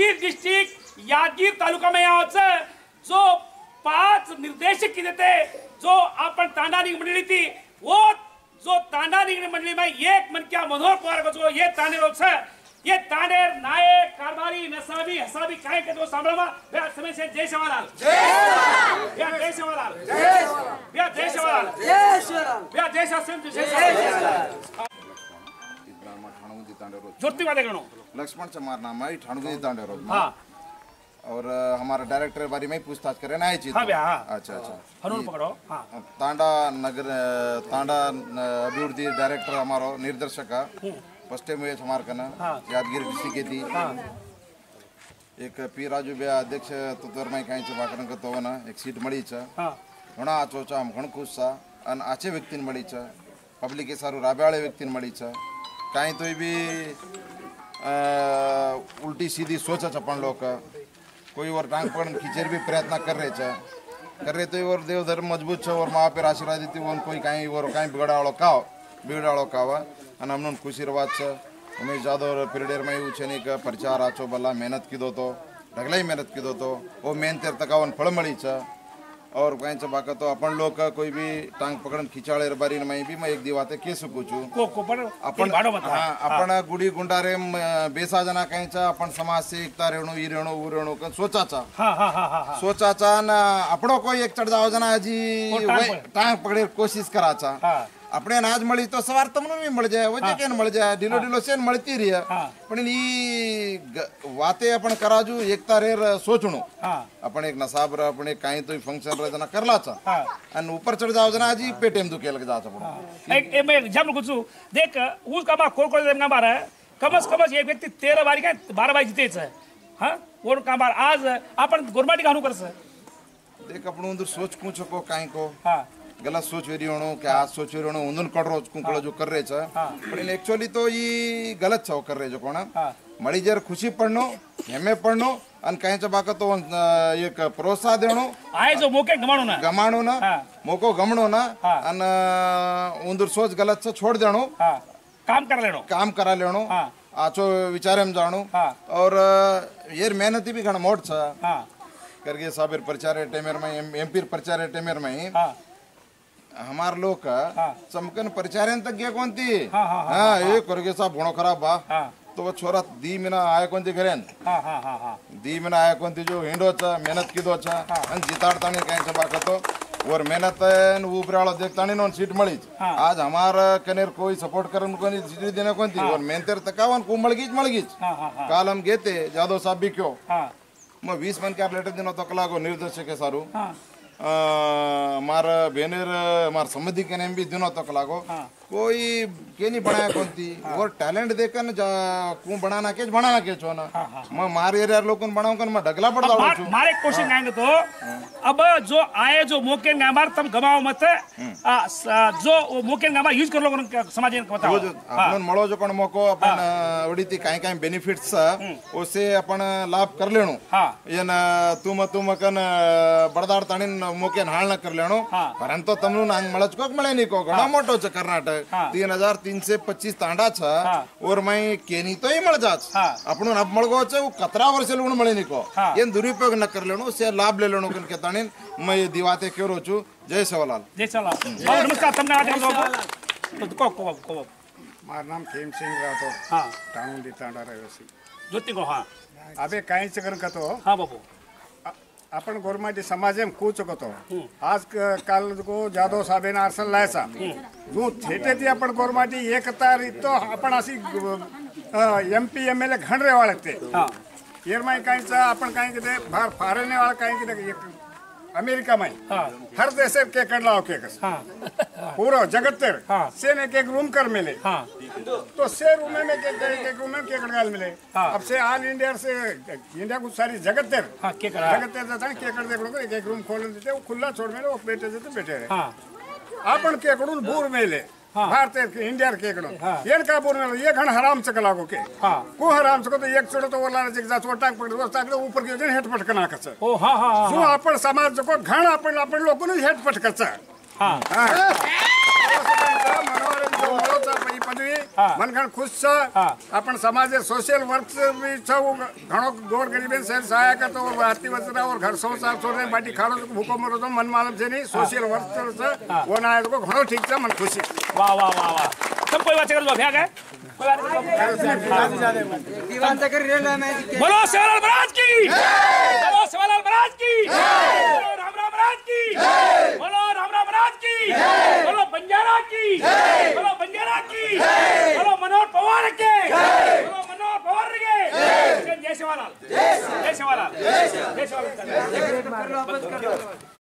Yadgir district Yadgir taluka में यावचं जो 5 निर्देशक किती ते जो आपण तांडा निघ मंडळी ती वो जो तांडा निघ मंडळी में एक मन क्या मनोहर पवार को जो ये तांडे लोग से ये तांडे नायक कारभारी नसाबी हसाबी काय के जो सांभळमा बे समय से जय सेवालाल जय जय सेवालाल जय जय सेवालाल जय सेवालाल जय जय शासन जय सेवालाल ज्योति वाले गणो लक्ष्मण चमार नाम है ठाणुगुदी तांडे रोड। हाँ और हमारा डायरेक्टर बारे में पूछताछ करे ना चीज। हाँ भैया अच्छा अच्छा हनुन पकड़ो। हाँ तांडा नगर तांडा अभिवृद्धि डायरेक्टर हमारो निर्देशक फर्स्ट टाइम हुए हमारे कना यादगिरी डिस्ट्रिक्ट की थी। एक पी राजू भैया अध्यक्ष तुतर में कहीं च वाकरन का तो ना एक सीट मળી છે ઘણા આચોચા हम ઘણ खुश सा अन आचे व्यक्ति ने मળી છે पब्लिक के सारू राबेवाळे व्यक्ति ने मળી છે कहीं तो भी उल्टी सीधी सोचा अपन लोग कोई और टांग पकड़ खींचे भी प्रयत्न कर रहे तो और देव धर्म मजबूत है और माँ पे आशीर्वाद देती वो कोई कहीं और कहीं बिगड़ाड़ो कावा अन हमने खुशी रवाज है उमेश जादव पीरियड में એવું છે નહીં કે પ્રચાર આચો બલા મહેનત કીધો તો ઢગલાઈ મહેનત કીધો તો वो मेहनत તકાવન ફળ મળી છે और कहीं से बाका तो अपन लोग का कोई भी टांग पकड़न खिंचाड़े बारी में भी मैं एक दिवाते कह सकूँ छू अपन गुड़ी गुंडारे बेसा जना कहीं चा अपन समाज से एकता रेणु ई रेणु वो रेणु का सोचा चा ना अपनों कोई एक चढ़ जाओ जना जी टांग पकड़े कोशिश करा चा अपने अनाज मળી तो सवार तमने भी मळ जाए वजह केन मळ जाए ढीलो ढीलो सेन मळती रही पण ई वाते अपन कराजू एकता रे सोचणो अपन एक नसाब रे अपन काई तो फंक्शन रे जना करला चा अन ऊपर चढ़ जाओ जना जी पेटेम दुखे लग जा चा एक मैं एग्जांपल कुछ देख उस का कोल कोल ना बार कम से कम एक व्यक्ति 13 बारी का 12 बारी जीतेच है हां और का बार आज अपन गोरमाटी घाणू करस देख अपन अंदर सोच कुछ को काई को हां गलत सोच वेरी होणो के आज सोच वेरी होणो उंदन कड़रो कुंकड़ो जो कर रहे छ पण एक्चुअली तो ये गलत छ कर रहे जो कोना मળી जर खुशी पड़नो हेमे पड़नो अन कहीं च बाका तो एक प्रोत्साहन देणो आए जो मौके गमाणो ना मौको गमणो ना अन उंदर सोच गलत छ छोड़ देणो काम करा लेणो आचो विचारे में जाणो और ये मेहनती भी घण मोट छ करके साबिर प्रचार टेमेर में एमपी प्रचार टेमेर में हमार लोग का चमकन प्रचारन तक गया कौन थी हाँ ये करके साहब घणो खराब बा तो वो छोरा दी मिना आया कौन थी घरेन दी मिना आया कौन थी जो हिंडो चा मेहनत की दो चा अन जिताड़ता नहीं कहीं से बाका तो और मेहनत ऊपर वाला देखता नहीं नॉन सीट मળી आज हमारा कनेर कोई सपोर्ट करन को नहीं सीट देने कौन थी और मेहनतेर तकावन को मळ गीच काल हम गए थे जादव साहब भी क्यों मैं 20 मन के लेटर दिनों तक लागो निर्देशक के सारू मारा बेनर मार समझी के नेम भी दिनों तक लागो कोई के नहीं बनाया कौन थी और टैलेंट देखकर कौन बनाना के छो ना मैं मार एरिया लोगों को बनाऊं कर मैं ढगला पड़ जाऊं छू मारे क्वेश्चन आएंगे तो अब जो आए जो मौके नामार तब गवाओ मत जो मौके नामार यूज कर लोगों समाज में बताओ अपन मळो जो कोन मौको अपन ओडीती काई बेनिफिट्स उससे अपन लाभ कर लेणो ये ना तुम कन बड़दाड़ ताणी मौके हाल न कर लेणो परंतु तमनु नांग मळच को मळे नहीं को घणो मोटो छ कर्नाटक 3325 तांडा छ और मैं केनी तो ही मळ जाच आपण अब मळगो छ कतरा वर्ष लुण मळे नहीं को ये दुरुपयोग न कर लेणो से लाभ ले लेणो कन के ताणी मैं दिवाते केरो छु जय सेवालाल नमस्कार तमने आटे को मार नाम खेम सिंह राठौर हां टाणुंदी तांडा रहिवासी ज्योति को हां अबे काई चकर का तो हां बाबू अपन गोरमाटी समाज में कूच को आज काल को जादव साहब ने आरसन लायसा जो थेटे थी अपन गोरमाटी एकता तो अपन असी एमपी एमएलए घण रे वाले थे येर में कहीं अपन कहीं के बाहर फारेने वाला कहीं के अमेरिका में हर देश के लाओ के पूरा जगत से ने के रूम कर मिले तो से रूम में के रूम में के गाल मिले अब से ऑल इंडिया से इंडिया को सारी जगत जगत के कर देख लो एक रूम खोल देते वो खुला छोड़ में वो बैठे देते बैठे रहे अपन के कडून बूर मिले भारत इंडिया के ये का बोल ये घण हराम से लागो के को हराम से तो एक छोड़ तो वाला जा छोटा पकड़ दोस्त आके ऊपर के हेड पटकना कस ओ हां हां जो अपन समाज को घण अपन लोग ने हेड पटकस हां पदवी हा. मनगण खुश हा. आपण समाज सोशल वर्क भी घणो गोर गरीबन से सहायता करतो और भारतीय वचना और घर संसार छोड़ने बाटी खाड़ो भूको मरो तो मन मालूम से नहीं सोशल वर्क से वो ना है तो घणो ठीक से मन खुशी वाह वाह वाह वाह सब कोई बात कर भैया गए कोई बात बोलो सेवालाल महाराज की बोलो सेवालाल महाराज की बोलो राम राम महाराज की बोलो राम राम महाराज की बोलो बंजारा की